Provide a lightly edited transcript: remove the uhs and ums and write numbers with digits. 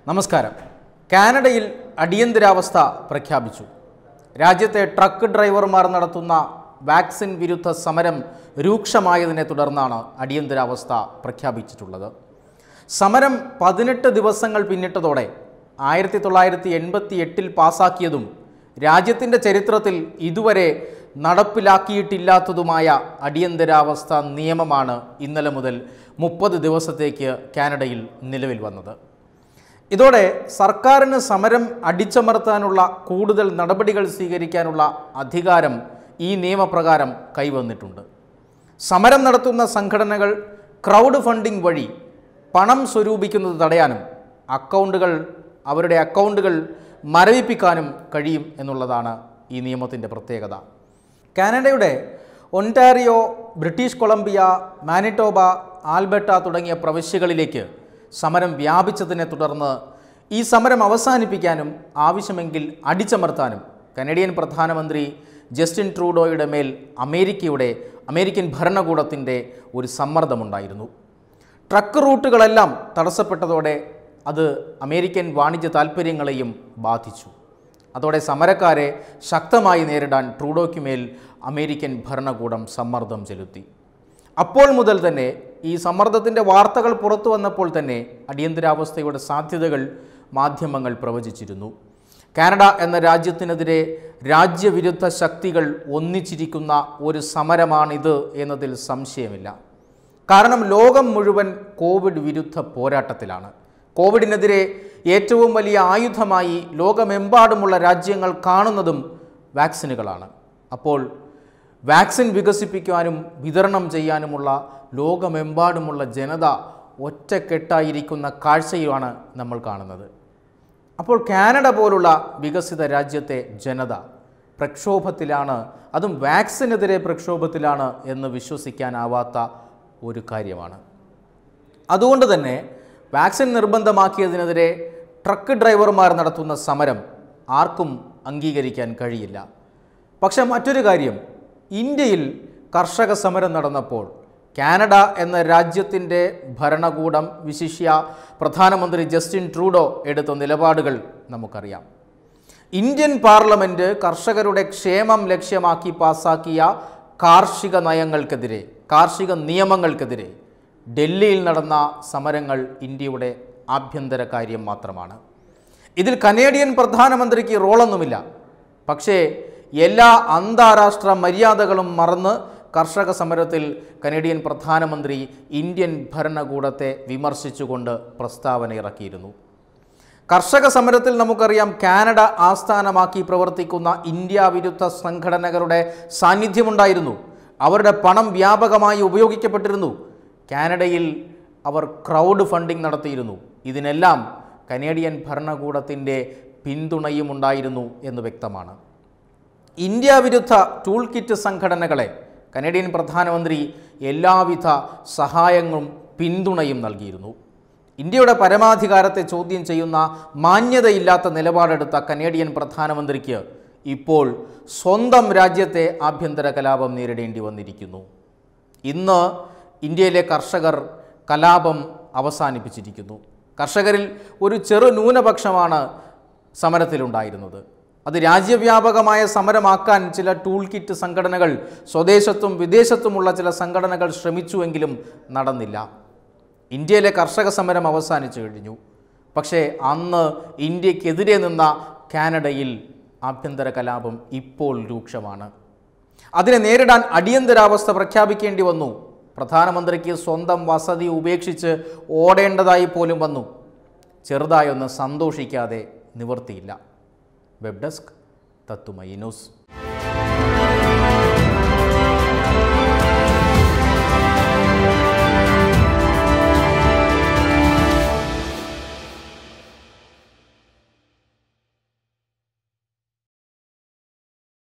നമസ്കാരം. കാനഡയിൽ അടിയന്തരാവസ്ഥ പ്രഖ്യാപിച്ചു. രാജ്യത്തെ ട്രക്ക് ഡ്രൈവർമാർ നടത്തുന്ന വാക്സിൻ വിരുദ്ധ സമരം രൂക്ഷമായതിനെ തുടർന്നാണ് അടിയന്തരാവസ്ഥ പ്രഖ്യാപിച്ചിട്ടുള്ളത്. സമരം 18 ദിവസങ്ങൾ പിന്നിട്ടതോടെ 1988 പാസാക്കിയതും രാജ്യത്തിൻ്റെ ചരിത്രത്തിൽ ഇതുവരെ നടപ്പിലാക്കിയിട്ടില്ലാത്തതുമായ അടിയന്തരാവസ്ഥ നിയമമാണ് ഇന്നലെ മുതൽ 30 ദിവസത്തേക്ക് കാനഡയിൽ നിലവിൽ വന്നത്. ഇതോടെ സർക്കാരിന് സമരം അടിച്ചമർത്താനുള്ള കൂടുതൽ നടപടികൾ സ്വീകരിക്കാനുള്ള അധികാരം ഈ നിയമപ്രകാരം കൈവന്നിട്ടുണ്ട്. സമരം നടത്തുന്ന സംഘടനകൾ ക്രൗഡ് ഫണ്ടിംഗ് വഴി പണം സ്വരൂപിക്കുന്നത് തടയാനും അവരുടെ അക്കൗണ്ടുകൾ മരവിപ്പിക്കാനും കഴിയും എന്നുള്ളതാണ് ഈ നിയമത്തിൻ്റെ പ്രത്യേകത. കാനഡയുടെ Ontario, British Columbia, Manitoba, Alberta തുടങ്ങിയ പ്രവിശ്യകളിലേക്ക് സമരം വ്യാപിച്ചതിനെ തുടർന്ന് ഈ സമരം അവസാനിപ്പിക്കാനും ആവശ്യമെങ്കിൽ അടിച്ചമർത്താനും കനേഡിയൻ പ്രധാനമന്ത്രി ജസ്റ്റിൻ ട്രൂഡോയുടെ മേൽ അമേരിക്കൻ ഭരണകൂടത്തിൻ്റെ ഒരു സമ്മർദ്ദമുണ്ടായിരുന്നു. ട്രക്ക് റൂട്ടുകളെല്ലാം തടസ്സപ്പെട്ടതോടെ അത് അമേരിക്കൻ വാണിജ്യ താൽപ്പര്യങ്ങളെയും ബാധിച്ചു. അതോടെ സമരക്കാരെ ശക്തമായി നേരിടാൻ ട്രൂഡോയ്ക്കുമേൽ അമേരിക്കൻ ഭരണകൂടം സമ്മർദ്ദം ചെലുത്തി. അപ്പോൾ മുതൽ തന്നെ ഈ സമ്മർദ്ദത്തിൻ്റെ വാർത്തകൾ പുറത്തു വന്നപ്പോൾ തന്നെ അടിയന്തരാവസ്ഥയുടെ സാധ്യതകൾ മാധ്യമങ്ങൾ പ്രവചിച്ചിരുന്നു. കാനഡ എന്ന രാജ്യത്തിനെതിരെ രാജ്യവിരുദ്ധ ശക്തികൾ ഒന്നിച്ചിരിക്കുന്ന ഒരു സമരമാണിത് എന്നതിൽ സംശയമില്ല. കാരണം ലോകം മുഴുവൻ കോവിഡ് വിരുദ്ധ പോരാട്ടത്തിലാണ്. കോവിഡിനെതിരെ ഏറ്റവും വലിയ ആയുധമായി ലോകമെമ്പാടുമുള്ള രാജ്യങ്ങൾ കാണുന്നതും വാക്സിനുകളാണ്. അപ്പോൾ വാക്സിൻ വികസിപ്പിക്കാനും വിതരണം ചെയ്യാനുമുള്ള ലോകമെമ്പാടുമുള്ള ജനത ഒറ്റക്കെട്ടായിരിക്കുന്ന കാഴ്ചയാണ് നമ്മൾ കാണുന്നത്. അപ്പോൾ കാനഡ പോലുള്ള വികസിത രാജ്യത്തെ ജനത പ്രക്ഷോഭത്തിലാണ്, അതും വാക്സിനെതിരെ പ്രക്ഷോഭത്തിലാണ് എന്ന് വിശ്വസിക്കാനാവാത്ത ഒരു കാര്യമാണ്. അതുകൊണ്ട് തന്നെ വാക്സിൻ നിർബന്ധമാക്കിയതിനെതിരെ ട്രക്ക് ഡ്രൈവർമാർ നടത്തുന്ന സമരം ആർക്കും അംഗീകരിക്കാൻ കഴിയില്ല. പക്ഷെ മറ്റൊരു കാര്യം, ഇന്ത്യയിൽ കർഷക സമരം നടന്നപ്പോൾ കാനഡ എന്ന രാജ്യത്തിൻ്റെ ഭരണകൂടം, വിശിഷ്യ പ്രധാനമന്ത്രി ജസ്റ്റിൻ ട്രൂഡോ എടുത്ത നിലപാടുകൾ നമുക്കറിയാം. ഇന്ത്യൻ പാർലമെൻറ്റ് കർഷകരുടെ ക്ഷേമം ലക്ഷ്യമാക്കി പാസാക്കിയ കാർഷിക നിയമങ്ങൾക്കെതിരെ ഡൽഹിയിൽ നടന്ന സമരങ്ങൾ ഇന്ത്യയുടെ ആഭ്യന്തര കാര്യം മാത്രമാണ്. ഇതിൽ കനേഡിയൻ പ്രധാനമന്ത്രിക്ക് റോളൊന്നുമില്ല. പക്ഷേ എല്ലാ അന്താരാഷ്ട്ര മര്യാദകളും മറന്ന് കർഷക സമരത്തിൽ കനേഡിയൻ പ്രധാനമന്ത്രി ഇന്ത്യൻ ഭരണകൂടത്തെ വിമർശിച്ചുകൊണ്ട് പ്രസ്താവന ഇറക്കിയിരുന്നു. കർഷക സമരത്തിൽ നമുക്കറിയാം കാനഡ ആസ്ഥാനമാക്കി പ്രവർത്തിക്കുന്ന ഇന്ത്യ വിരുദ്ധ സംഘടനകളുടെ സാന്നിധ്യമുണ്ടായിരുന്നു. അവരുടെ പണം വ്യാപകമായി ഉപയോഗിക്കപ്പെട്ടിരുന്നു. കാനഡയിൽ അവർ ക്രൗഡ് ഫണ്ടിംഗ് നടത്തിയിരുന്നു. ഇതിനെല്ലാം കനേഡിയൻ ഭരണകൂടത്തിൻ്റെ പിന്തുണയും ഉണ്ടായിരുന്നു എന്ന് വ്യക്തമാണ്. ഇന്ത്യ വിരുദ്ധ ടൂൾ കിറ്റ് സംഘടനകളെ കനേഡിയൻ പ്രധാനമന്ത്രി എല്ലാവിധ സഹായങ്ങളും പിന്തുണയും നൽകിയിരുന്നു. ഇന്ത്യയുടെ പരമാധികാരത്തെ ചോദ്യം ചെയ്യുന്ന മാന്യതയില്ലാത്ത നിലപാടെടുത്ത കനേഡിയൻ പ്രധാനമന്ത്രിക്ക് ഇപ്പോൾ സ്വന്തം രാജ്യത്തെ ആഭ്യന്തര കലാപം നേരിടേണ്ടി വന്നിരിക്കുന്നു. ഇന്ന് ഇന്ത്യയിലെ കർഷകർ കലാപം അവസാനിപ്പിച്ചിരിക്കുന്നു. കർഷകരിൽ ഒരു ചെറു ന്യൂനപക്ഷമാണ് സമരത്തിലുണ്ടായിരുന്നത്. അത് രാജ്യവ്യാപകമായ സമരമാക്കാൻ ചില ടൂൾ കിറ്റ് സംഘടനകൾ, സ്വദേശത്തും വിദേശത്തുമുള്ള ചില സംഘടനകൾ ശ്രമിച്ചുവെങ്കിലും നടന്നില്ല. ഇന്ത്യയിലെ കർഷക സമരം അവസാനിച്ചു കഴിഞ്ഞു. പക്ഷേ അന്ന് ഇന്ത്യക്കെതിരെ നിന്ന കാനഡയിൽ ആഭ്യന്തര കലാപം ഇപ്പോൾ രൂക്ഷമാണ്. അതിനെ നേരിടാൻ അടിയന്തരാവസ്ഥ പ്രഖ്യാപിക്കേണ്ടി വന്നു. പ്രധാനമന്ത്രിക്ക് സ്വന്തം വസതി ഉപേക്ഷിച്ച് ഓടേണ്ടതായി പോലും വന്നു. ചെറുതായൊന്ന് സന്തോഷിക്കാതെ നിവൃത്തിയില്ല. Web desk Tatwamayi news.